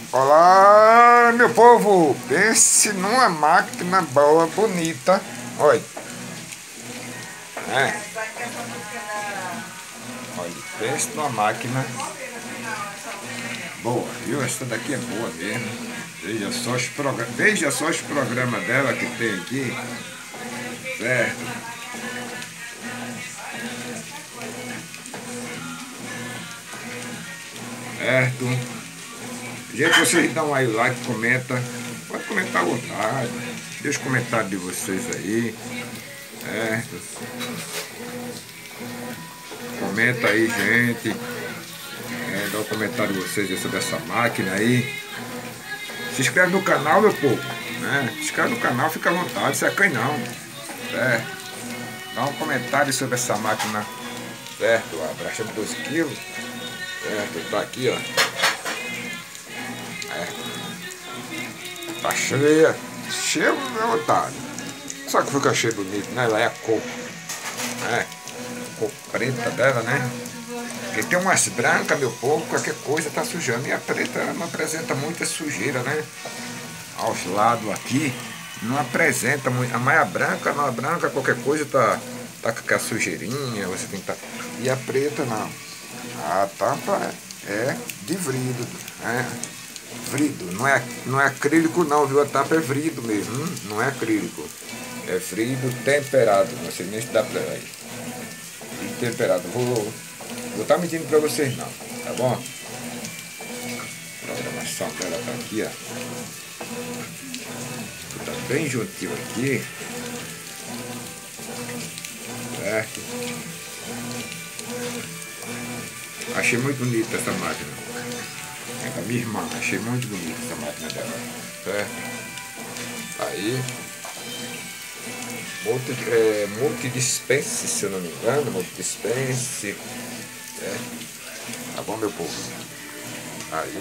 Olá, meu povo! Pense numa máquina boa, bonita. Olha. É. Olha, pense numa máquina boa, viu? Essa daqui é boa mesmo. Veja só os programas dela que tem aqui. Certo? Certo? Gente, vocês dão aí o like, comenta. Pode comentar à vontade. Deixa os comentários de vocês aí. Certo? Comenta aí, gente. Dá um comentário de vocês sobre essa máquina aí. Se inscreve no canal, meu povo. Né? Se inscreve no canal, fica à vontade, se acanha não. Certo? Dá um comentário sobre essa máquina. Certo? Abraçando 2 quilos. Certo? Tá aqui, ó. Tá cheia. Cheia à vontade. Só que fica cheio bonito, né? Ela é a cor. Né? Cor preta dela, né? Porque tem umas brancas, meu povo, qualquer coisa tá sujando. E a preta ela não apresenta muita sujeira, né? Aos lados aqui, não apresenta muito. A maia branca, não, a branca, qualquer coisa tá com aquela sujeirinha, você tem que tá. E a preta não. A tampa é de vrido, né? Vrido, não é acrílico não, viu? A tampa é vrido mesmo, não é acrílico. É vrido temperado, não sei nem se dá pra aí. Vrido temperado, vou estar mentindo pra vocês não, tá bom? A programação dela tá aqui, ó. Tá bem juntinho aqui. Certo? Achei muito bonita essa máquina. É da minha irmã, achei muito bonita essa máquina dela. Certo? Aí. Multidispense, se eu não me engano. Multidispense. Tá bom, meu povo? Aí.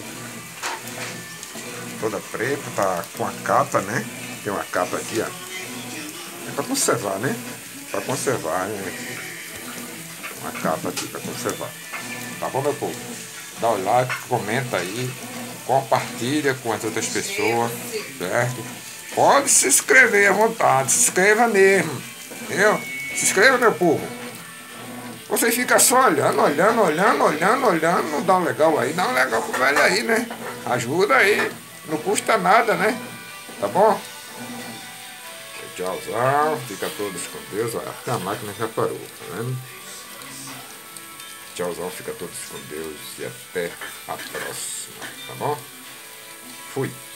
Toda preta, tá com a capa, né? Tem uma capa aqui, ó. É pra conservar, né? Pra conservar, né? Uma capa aqui pra conservar. Tá bom, meu povo? Dá o like, comenta aí, compartilha com as outras pessoas, certo? Pode se inscrever à vontade, se inscreva mesmo, entendeu? Se inscreva, meu povo. Você fica só olhando, não dá um legal aí, dá um legal com o velho aí, né? Ajuda aí, não custa nada, né? Tá bom? Tchauzão, fica todos com Deus. Olha, a máquina já parou, tá vendo? Tchauzão, fica todos com Deus e até a próxima, tá bom? Fui.